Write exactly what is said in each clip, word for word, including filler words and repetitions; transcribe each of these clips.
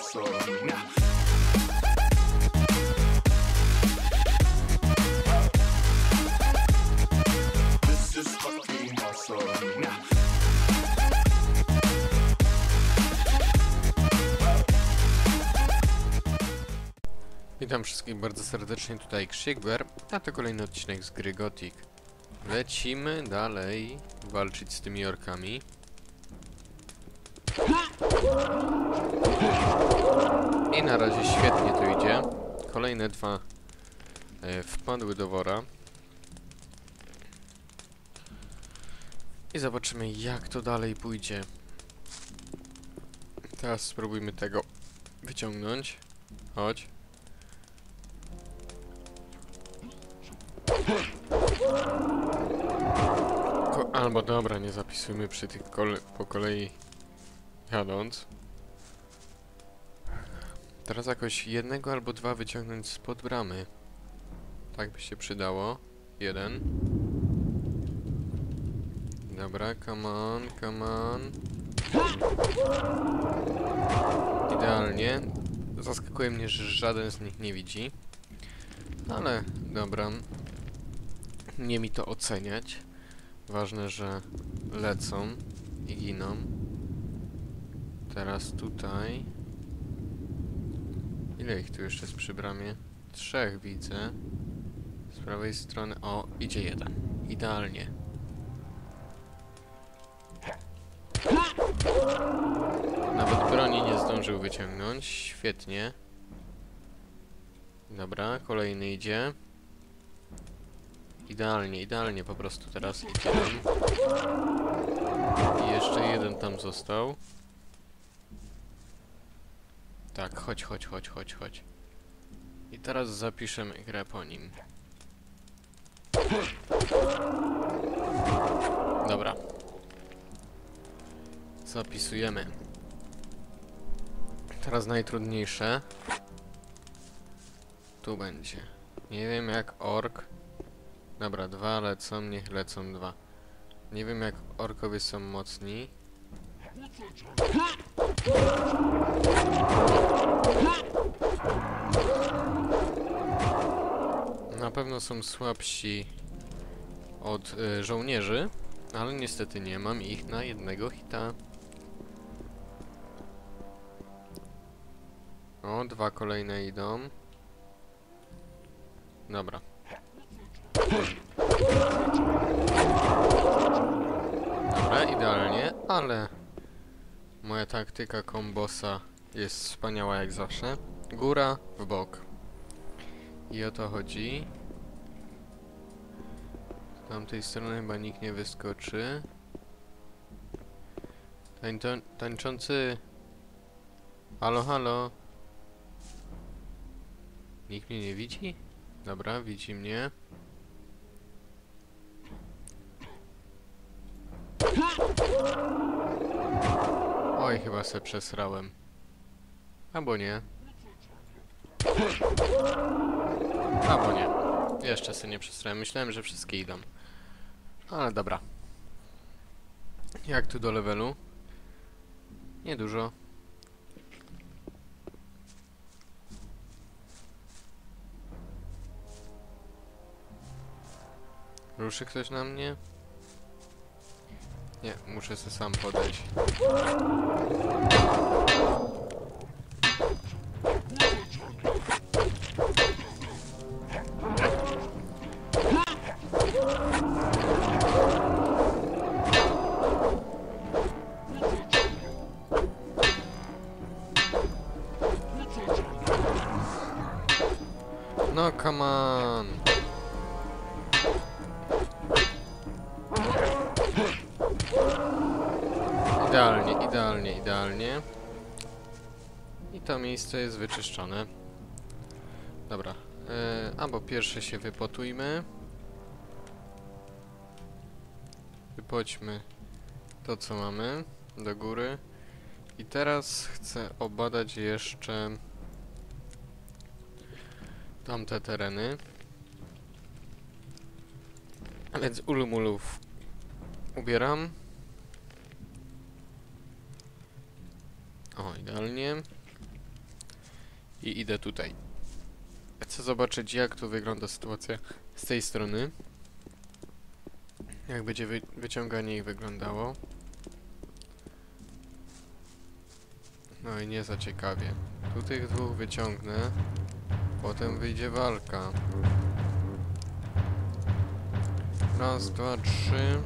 awesome. Now. This is fucking awesome. Now. Witam wszystkich bardzo serdecznie, tutaj Krzyegwer, a to kolejny odcinek z gry Gothic. Lecimy dalej walczyć z tymi orkami. I na razie świetnie to idzie. Kolejne dwa e, wpadły do wora. I zobaczymy, jak to dalej pójdzie. Teraz spróbujmy tego wyciągnąć. Chodź. Ko albo dobra, nie zapisujmy przy tych kole po kolei jadąc. Teraz jakoś jednego albo dwa wyciągnąć spod bramy. Tak by się przydało. Jeden. Dobra, come on, come on. Idealnie. Zaskakuje mnie, że żaden z nich nie widzi. Ale dobra. Nie mi to oceniać. Ważne, że lecą i giną. Teraz tutaj. Ile ich tu jeszcze jest przy bramie? Trzech widzę. Z prawej strony. O, idzie jeden. Idealnie. Nawet broni nie zdążył wyciągnąć. Świetnie. Dobra, kolejny idzie. Idealnie, idealnie po prostu teraz idzie nam. I jeszcze jeden tam został. Tak, chodź, chodź, chodź, chodź, chodź. I teraz zapiszemy grę po nim. Dobra. Zapisujemy. Teraz najtrudniejsze. Tu będzie. Nie wiem jak ork. Dobra, dwa lecą, niech lecą dwa. Nie wiem jak orkowie są mocni. Na pewno są słabsi od y, żołnierzy, ale niestety nie mam ich na jednego hita. O, dwa kolejne idą. Dobra. Dobra, idealnie, ale moja taktyka kombosa jest wspaniała jak zawsze. Góra w bok. I o to chodzi. Z tamtej strony chyba nikt nie wyskoczy. Tańto tańczący. Halo, halo. Nikt mnie nie widzi? Dobra, widzi mnie. Oj, chyba se przesrałem. Albo nie. Albo nie. Jeszcze se nie przesrałem. Myślałem, że wszystkie idą. Ale dobra. Jak tu do levelu? Niedużo. Ruszy ktoś na mnie? Nie, muszę se sam podejść. No, come on! Idealnie, idealnie, idealnie. I to miejsce jest wyczyszczone. Dobra. Yy, albo pierwsze się wypotujmy. Wypodźmy to, co mamy do góry. I teraz chcę obadać jeszcze tamte tereny. A więc ulumulów ubieram. O, idealnie. i idę tutaj. Chcę zobaczyć, jak tu wygląda sytuacja z tej strony. Jak będzie wy wyciąganie ich wyglądało. No i nie za ciekawie. Tu tych dwóch wyciągnę. Potem wyjdzie walka. Raz, dwa, trzy.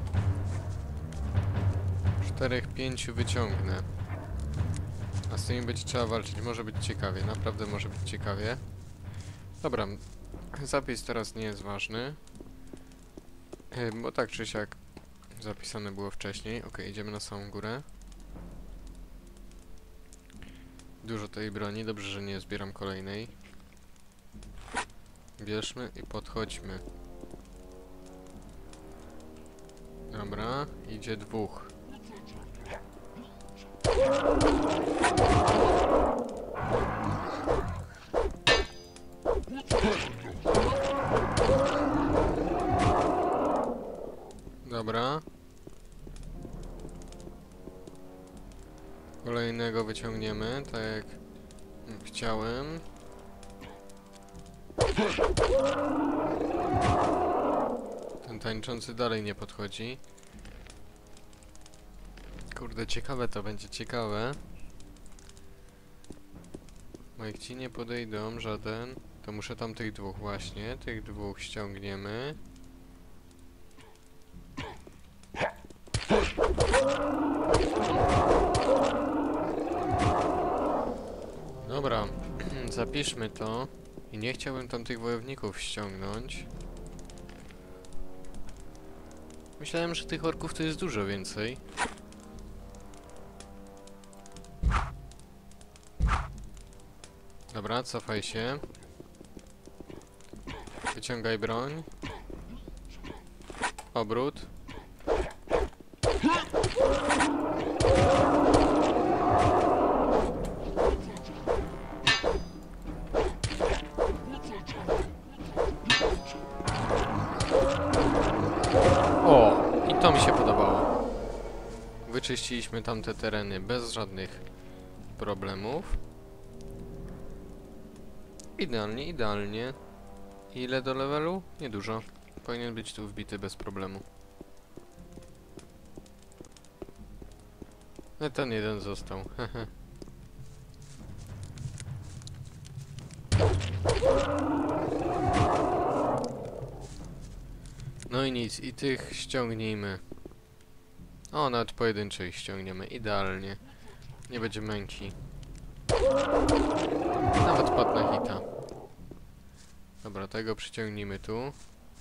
Czterech, pięciu wyciągnę. A z tymi będzie trzeba walczyć. Może być ciekawie. Naprawdę może być ciekawie. Dobra. Zapis teraz nie jest ważny. Yy, bo tak czy siak zapisane było wcześniej. Ok, idziemy na samą górę. Dużo tej broni. Dobrze, że nie zbieram kolejnej. Bierzmy i podchodźmy. Dobra, idzie dwóch. Dobra. Kolejnego wyciągniemy, tak jak chciałem. Ten tańczący dalej nie podchodzi. Kurde, ciekawe to będzie, ciekawe. Bo jak ci nie podejdą żaden, to muszę tam tych dwóch właśnie. Tych dwóch ściągniemy. Dobra, zapiszmy to. I nie chciałbym tam tych wojowników ściągnąć. Myślałem, że tych orków to jest dużo więcej. Dobra, cofaj się. Wyciągaj broń. Obrót. O, i to mi się podobało. Wyczyściliśmy tamte tereny bez żadnych problemów. Idealnie, idealnie. Ile do levelu? Niedużo. Powinien być tu wbity bez problemu. No ten jeden został. No i nic, i tych ściągnijmy. O, nawet pojedynczych ściągniemy. Idealnie. Nie będzie męki. Nawet padł na hita. Dobra, tego przyciągnijmy tu.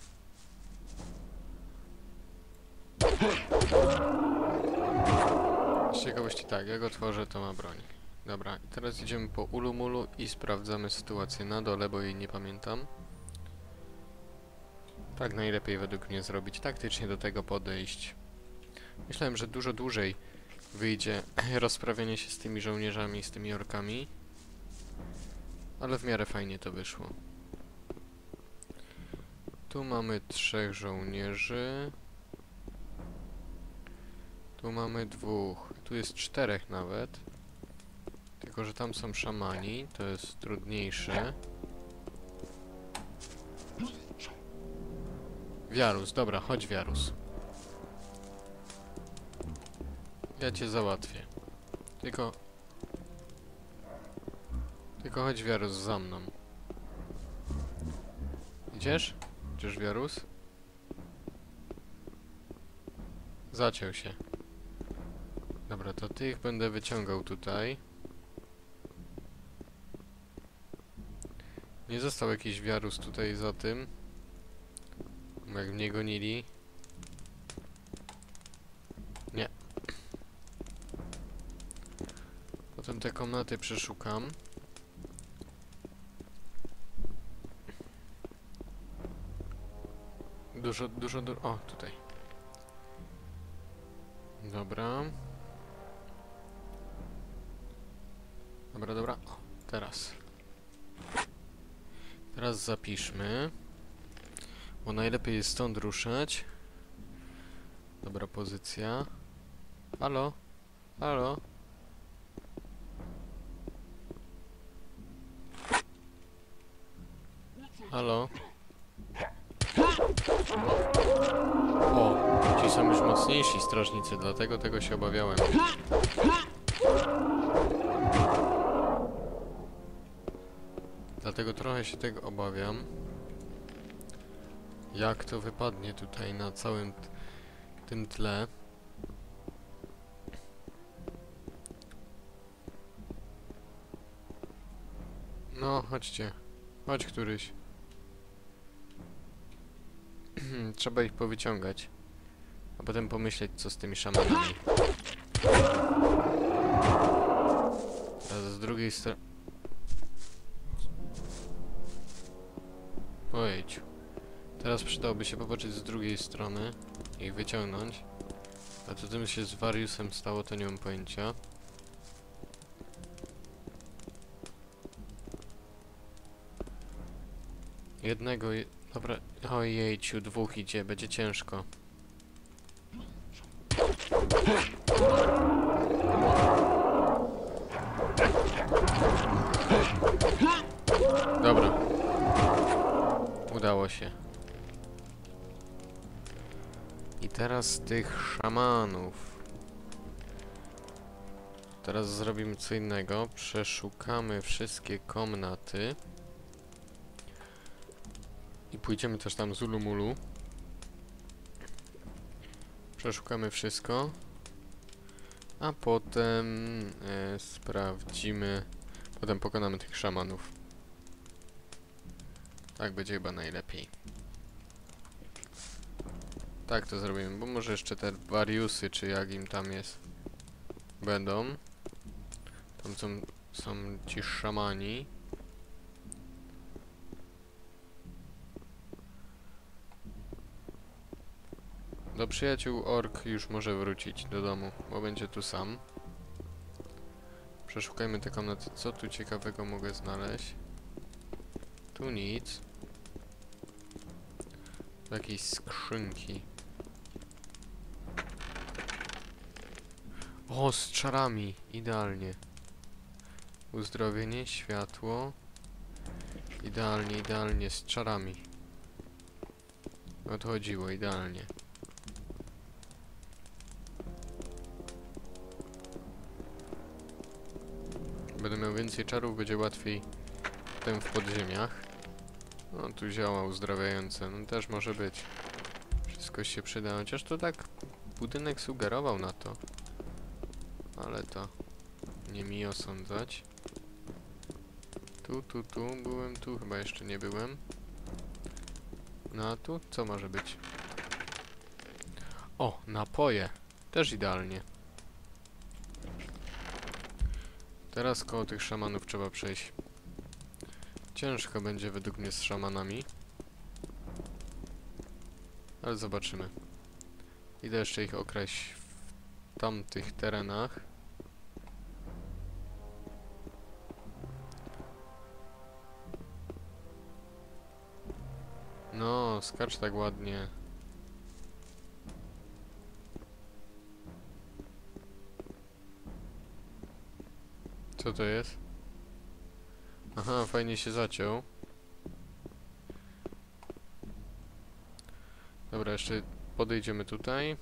Z ciekawości tak, jak otworzę, to ma broń. Dobra, teraz idziemy po Ulumulu i sprawdzamy sytuację na dole, bo jej nie pamiętam. Tak najlepiej według mnie zrobić, taktycznie do tego podejść. Myślałem, że dużo dłużej wyjdzie rozprawianie się z tymi żołnierzami, z tymi orkami. Ale w miarę fajnie to wyszło. Tu mamy trzech żołnierzy. Tu mamy dwóch. Tu jest czterech nawet. Tylko, że tam są szamani. To jest trudniejsze. Wiarus, dobra, chodź Wiarus. Ja cię załatwię. Tylko... Tylko chodź Wiarus za mną. Idziesz? Idziesz Wiarus? Zaciął się. Dobra, to tych będę wyciągał tutaj. Nie został jakiś Wiarus tutaj za tym. Jak mnie gonili. Nie. Potem te komnaty przeszukam. Dużo, dużo, dużo... O, tutaj. Dobra. Dobra, dobra. O, teraz. Teraz zapiszmy. Bo najlepiej jest stąd ruszać. Dobra pozycja. Halo? Halo? Halo? O, ci są już mocniejsi strażnicy, dlatego tego się obawiałem. Dlatego trochę się tego obawiam. Jak to wypadnie tutaj na całym tym tle. No, chodźcie. Chodź któryś. Trzeba ich powyciągać. A potem pomyśleć, co z tymi szamanami. A z drugiej strony... Ojejciu. Teraz przydałoby się popatrzeć z drugiej strony i ich wyciągnąć. A co tym się z Wariusem stało, to nie mam pojęcia. Jednego... Je... Dobra... Ojejciu, dwóch idzie, będzie ciężko. Dobra. Udało się. I teraz tych szamanów. Teraz zrobimy co innego. Przeszukamy wszystkie komnaty. I pójdziemy też tam z Ulumulu. Przeszukamy wszystko. A potem e, sprawdzimy. Potem pokonamy tych szamanów. Tak będzie chyba najlepiej. Tak to zrobimy, bo może jeszcze te Wariusy, czy jak im tam jest, będą. Tam są, są ci szamani. Do przyjaciół ork już może wrócić do domu, bo będzie tu sam. Przeszukajmy te komnaty, co tu ciekawego mogę znaleźć. Tu nic. Tu jakieś skrzynki. O, z czarami, idealnie. Uzdrowienie, światło. Idealnie, idealnie, z czarami. O to chodziło, idealnie. Będę miał więcej czarów, będzie łatwiej potem w podziemiach. No tu zioła uzdrawiające, no też może być. Wszystko się przyda, chociaż to tak budynek sugerował na to. Ale to nie mi osądzać. Tu, tu, tu, byłem tu, chyba jeszcze nie byłem. No a tu co może być? O, napoje. Też idealnie. Teraz koło tych szamanów trzeba przejść. Ciężko będzie według mnie z szamanami. Ale zobaczymy. Idę jeszcze ich okraść w tamtych terenach. No, skacz tak ładnie. Co to jest? Aha, fajnie się zaciął. Dobra, jeszcze podejdziemy tutaj.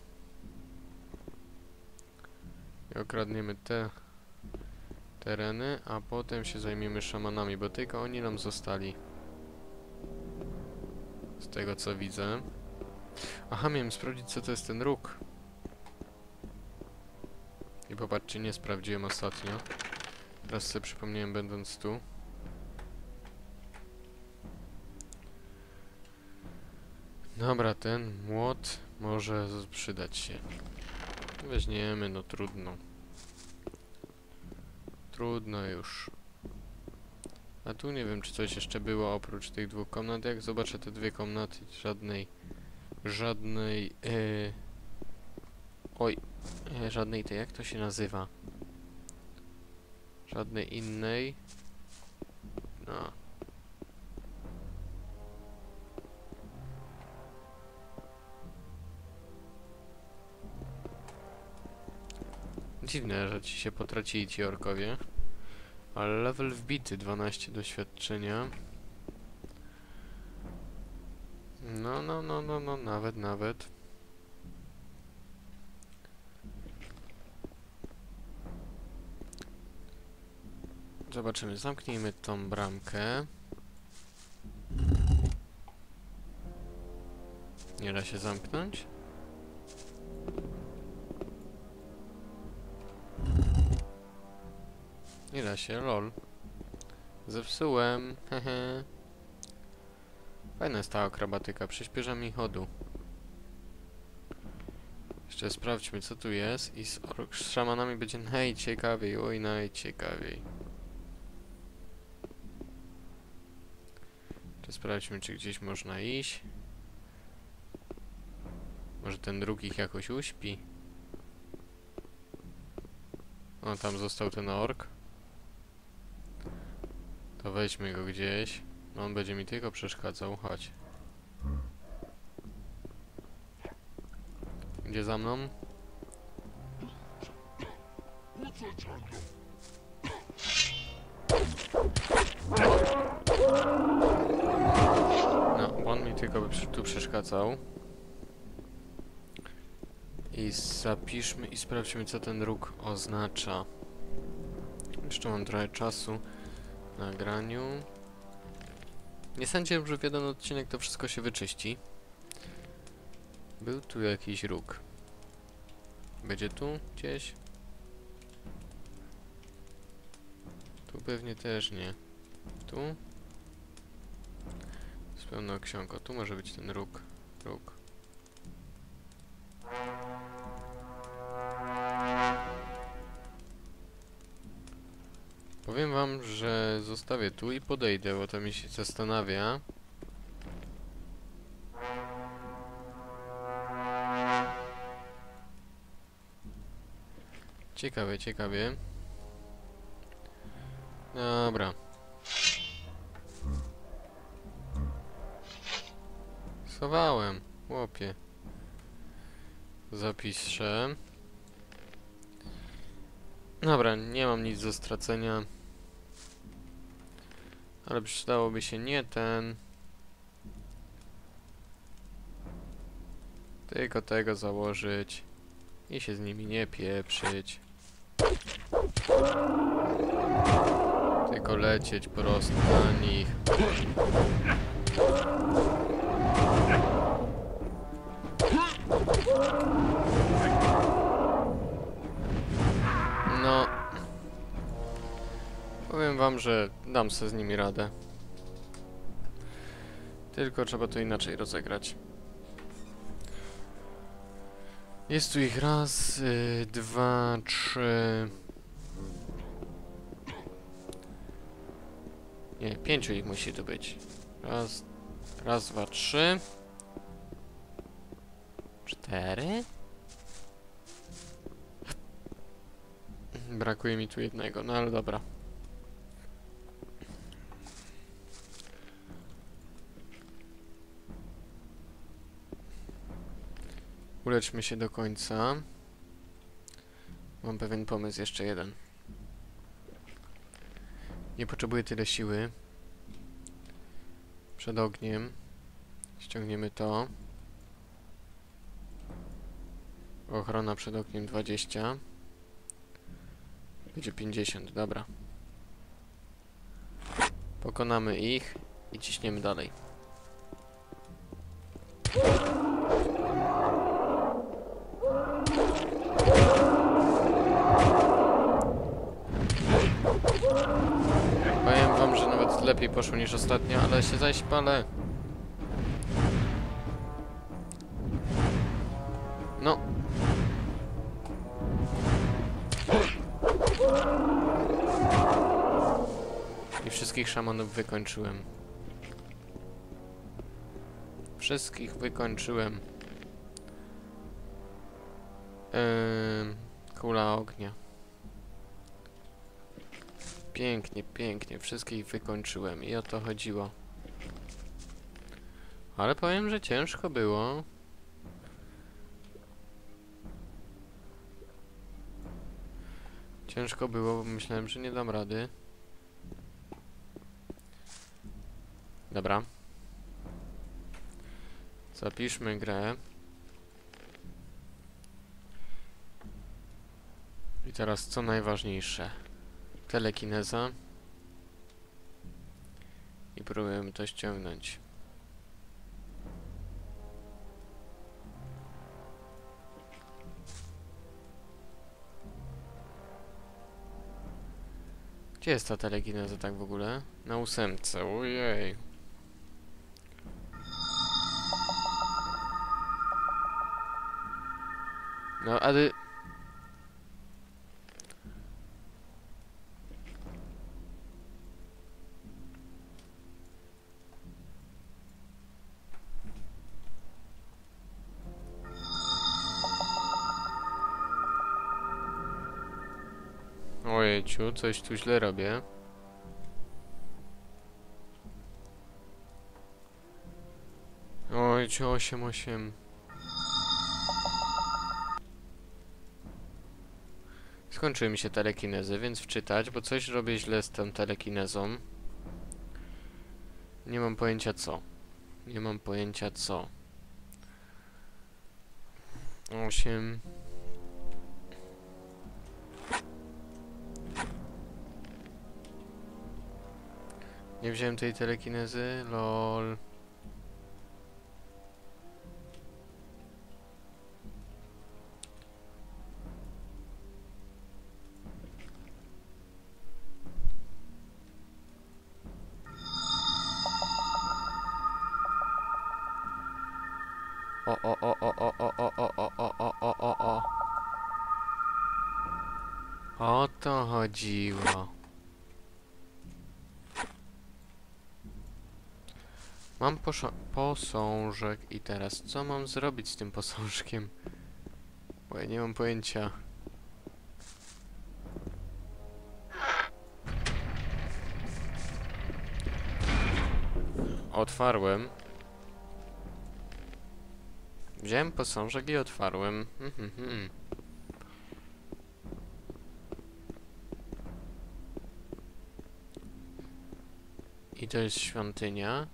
I okradniemy te tereny, a potem się zajmiemy szamanami, bo tylko oni nam zostali. Z tego co widzę. Aha, miałem sprawdzić, co to jest ten róg. I popatrzcie, nie sprawdziłem ostatnio. Teraz sobie przypomniałem, będąc tu. Dobra, ten młot może przydać się. Weźmiemy, no trudno. Trudno już. A tu nie wiem, czy coś jeszcze było oprócz tych dwóch komnat. Jak zobaczę te dwie komnaty, żadnej... Żadnej... Yy... Oj... Yy, żadnej tej, jak to się nazywa? Żadnej innej. No. Dziwne, że ci się potracili ci orkowie. Ale level wbity, dwanaście doświadczenia. No, no, no, no, no, nawet, nawet. Zobaczymy, zamknijmy tą bramkę. Nie da się zamknąć? Nie da się, lol. Zepsułem, hehe. Fajna jest ta akrobatyka, przyspiesza mi chodu. Jeszcze sprawdźmy, co tu jest i z, ork, z szamanami będzie najciekawiej, oj najciekawiej. Jeszcze sprawdźmy, czy gdzieś można iść. Może ten drugi ich jakoś uśpi. O, tam został ten ork. To weźmy go gdzieś. On będzie mi tylko przeszkadzał, chodź. Gdzie za mną? No, on mi tylko by tu przeszkadzał. I zapiszmy i sprawdźmy, co ten róg oznacza. Jeszcze mam trochę czasu na graniu. Nie sądzę, że w jeden odcinek to wszystko się wyczyści. Był tu jakiś róg. Będzie tu gdzieś? Tu pewnie też nie. Tu? Jest pełna książka. Tu może być ten róg. Róg. Powiem wam, że zostawię tu i podejdę, bo to mi się zastanawia. Ciekawie, ciekawie. Dobra. Schowałem, chłopie. Zapiszę. Dobra, nie mam nic do stracenia. Ale przydałoby się nie ten. Tylko tego założyć. I się z nimi nie pieprzyć. Tylko lecieć prosto na nich. No. Powiem wam, że dam sobie z nimi radę. Tylko trzeba to inaczej rozegrać. Jest tu ich raz, yy, dwa, trzy... Nie, pięciu ich musi tu być. Raz, raz, dwa, trzy... Cztery? Brakuje mi tu jednego, no ale dobra. Uleczmy się do końca. Mam pewien pomysł, jeszcze jeden. Nie potrzebuję tyle siły. Przed ogniem. Ściągniemy to. Ochrona przed ogniem dwadzieścia. Będzie pięćdziesiąt, dobra. Pokonamy ich i ciśniemy dalej. Powiem wam, że nawet lepiej poszło niż ostatnio, ale się zaś palę. No. I wszystkich szamanów wykończyłem. Wszystkich wykończyłem. Yy, kula ognia. Pięknie, pięknie. Wszystkich wykończyłem i o to chodziło. Ale powiem, że ciężko było. Ciężko było, bo myślałem, że nie dam rady. Dobra. Zapiszmy grę. I teraz co najważniejsze. Telekineza. I próbujemy to ściągnąć. Gdzie jest ta telekineza tak w ogóle? Na ósemce, ojej. No, ale... Ojejciu, coś tu źle robię. Ojejciu, osiem osiem. Skończyły mi się telekinezy, więc wczytać, bo coś robię źle z tą telekinezą. Nie mam pojęcia co. Nie mam pojęcia co. osiem. Nie wziąłem tej telekinezy, lol. O, o, o, o, o, o, o, o, o, o, o, o, o, o. O to chodziło. Mam posążek i teraz co mam zrobić z tym posążkiem? Bo ja nie mam pojęcia. Otwarłem. Wziąłem posążek i otwarłem. Mhm, mhm. I to jest świątynia.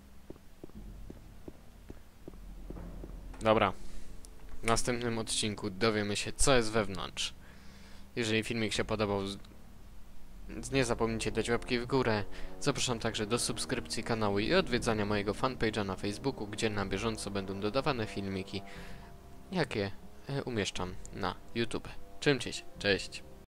Dobra. W następnym odcinku dowiemy się, co jest wewnątrz. Jeżeli filmik się podobał, nie zapomnijcie dać łapki w górę. Zapraszam także do subskrypcji kanału i odwiedzania mojego fanpage'a na Facebooku, gdzie na bieżąco będą dodawane filmiki, jakie umieszczam na YouTube. Trzymcie się, cześć!